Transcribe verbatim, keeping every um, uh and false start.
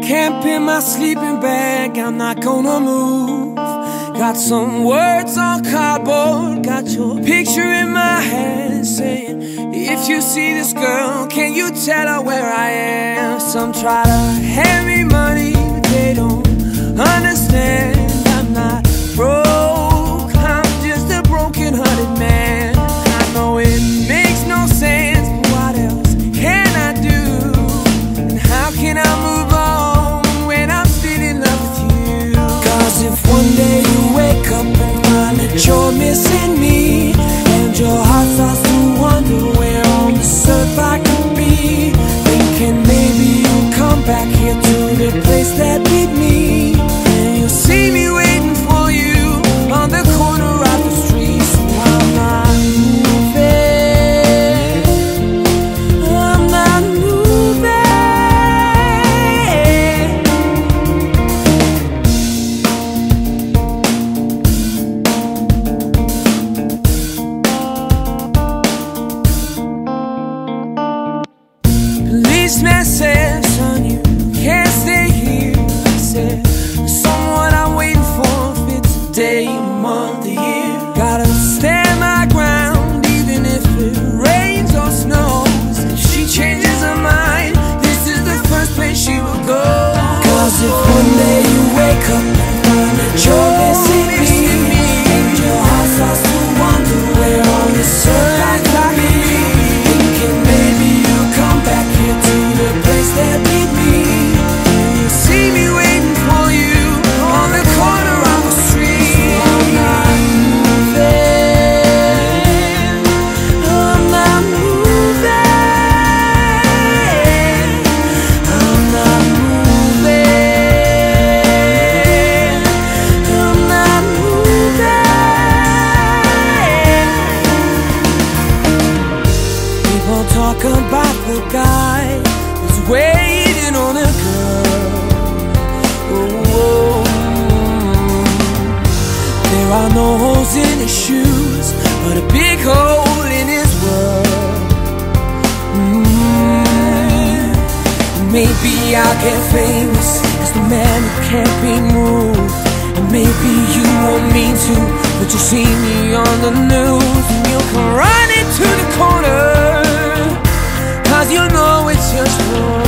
Camp in my sleeping bag, I'm not gonna move. Got some words on cardboard, got your picture in my hand, saying, if you see this girl, can you tell her where I am? Some try to hand me money, but they don't understand. I'm not broke, I'm just a broken-hearted man. I know it makes no sense, but what else can I do? And how can I move on when I'm still in love with you? Cause if one day you wake up and find that you're missing me, and your heart starts to wonder where on this earth I could be, thinking maybe you'll come back here to the place that beat me, and you'll see me waiting for you on the corner of the street. So I'm not moving, I'm not moving. Policeman said, son, you can't stay here. I said, someone I'm waiting for, if it's a day, a month, a year. Gotta stand my ground, even if it rains or snows. If she changes her mind, this is the first place she will go. Cause if one day you wake up and find that you're missing me, and your heart starts to wonder where on this earth I could be, thinking maybe you'll come back here to the place that beat me, and you'll see me waiting for you on the corner of the street. So I'm not moving, I'm not moving, I'm not moving, I'm not moving. People talk about the guy who's waiting on a girl. Oh, there are no holes in his shoes, but a big hole in his world. mm. Maybe I'll get famous as the man who can't be moved, and maybe you won't mean to, but you'll see me on the news, and you'll come running to the corner, cause you know it's just wrong.